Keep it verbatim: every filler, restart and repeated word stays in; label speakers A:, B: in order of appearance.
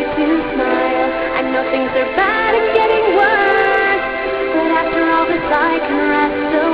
A: to smile. I know things are bad and getting worse, but after all this I can rest a